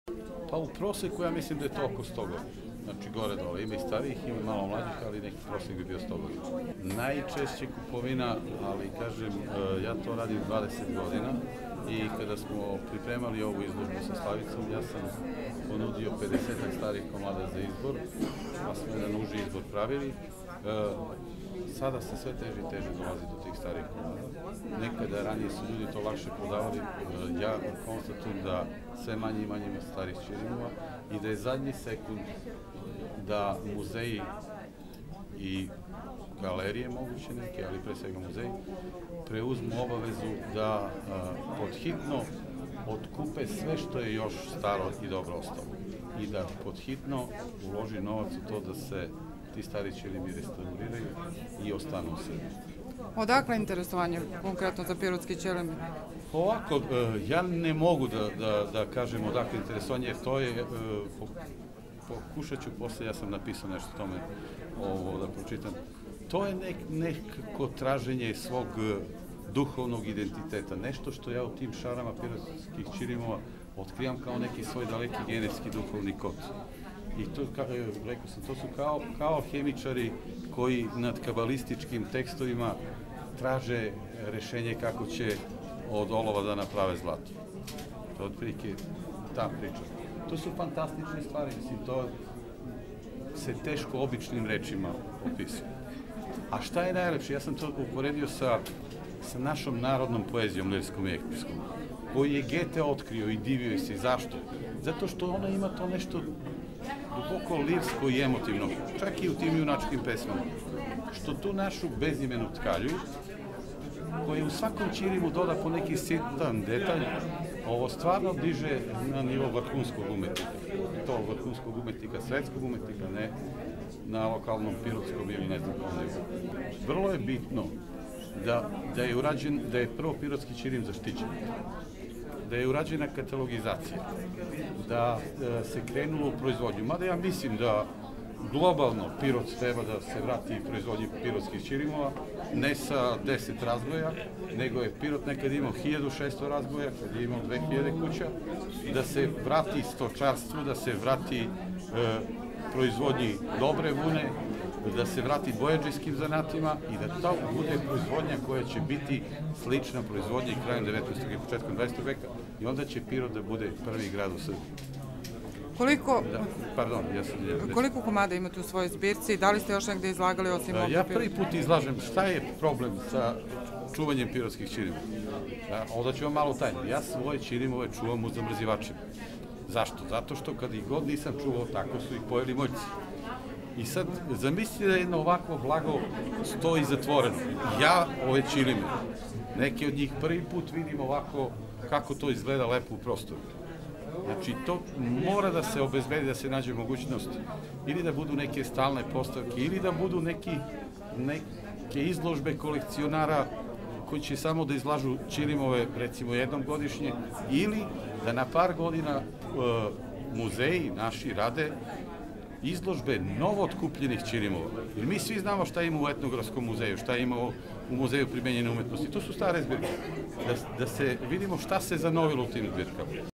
Pa u proseku ja mislim da je to oko 100 godina. Znači gore dole, ima i starijih, ima malo mlađih, ali neki prosek bi bio 100 godina. Najčešće kupovina, ali kažem, ja to radim 20 godina i kada smo pripremali ovu izložbu sa Slavicom, ja sam ponudio 50 starih komada za izbor, pa smo jedan uži izbor pravili. Sada se sve teže i teže dolazi do tih starih komada. Nekada ranije su ljudi to lakše prodavali, ja konstatujem da sve manje i manje ima starih ćilimova i da je zadnji sekund da muzeji i galerije moguće neke, ali pre svega muzeji, preuzmu obavezu da podhitno otkupe sve što je još staro i dobro ostalo i da podhitno uloži novac u to da se ti stari ćilimi restauriraju i ostanu u Srbiji. Odakle interesovanje konkretno za pirotski ćilim? Ovako, ja ne mogu da kažem odakle interesovanje, jer to je, pokušat ću posle, ja sam napisao nešto o tome da pročitam, to je nekako traženje svog duhovnog identiteta, nešto što ja u tim šarama pirotskih ćilimova otkrivam kao neki svoj daleki genetski duhovni kod. I to, rekao sam, to su kao hemičari koji nad kabalističkim tekstovima traže rešenje kako će od olova da naprave zlato. To je otprilike ta priča. To su fantastične stvari, mislim, to se teško običnim rečima opisuje. A šta je najlepše? Ja sam to uporedio sa našom narodnom poezijom lirskom i epskom, koju je Gete otkrio i divio se. Zašto? Zato što ona ima to nešto duboko lirsko i emotivno, čak i u tim junačkim pesmama, što tu našu bezimenu tkalju, koja u svakom ćilimu doda po neki sitan detalj, ovo stvarno diže na nivo vrhunskog umetnika. To vrhunskog umetnika, svetskog umetnika, ne na lokalnom pirotskom ili ne znam kom nego. Vrlo je bitno da je prvo pirotski ćilim zaštićen, da je urađena katalogizacija, da se krenulo u proizvodnju. Mada ja mislim da globalno Pirot treba da se vrati proizvodnji pirotskih ćilimova, ne sa 10 razboja, nego je Pirot nekad imao 1600 razboja, kad je imao 2000 kuća, da se vrati stočarstvu, da se vrati proizvodnji dobre vune, da se vrati bojađijskim zanatima i da to bude proizvodnja koja će biti slična proizvodnji krajem 19. i početkom 20. veka i onda će Pirot da bude prvi grad u Srbiji. Koliko komada imate u svojoj zbirci i da li ste još negde izlagali osim ovog? Ja prvi put izlažem šta je problem sa čuvanjem pirotskih ćilimova. Onda ću vam malo tajno. Ja svoje ćilimove čuvam u zamrzivačima. Zašto? Zato što kad ih god nisam čuvao, tako su ih pojeli moćci. I sad, zamislite da jedno ovakvo blago stoji zatvoreno. Ja ove ćilime, neki od njih prvi put vidim ovako kako to izgleda lepo u prostoru. Znači, to mora da se obezbedi, da se nađe mogućnost ili da budu neke stalne postavke, ili da budu neke izložbe kolekcionara koji će samo da izlažu ćilimove, recimo, jednom godišnje, ili da na par godina muzeji naši rade izložbe novo otkupljenih ćilimova. Jer mi svi znamo šta ima u etnografskom muzeju, šta ima u muzeju primenjene umetnosti. To su stare zbirke. Da se vidimo šta se zanovilo u tim zbirkama.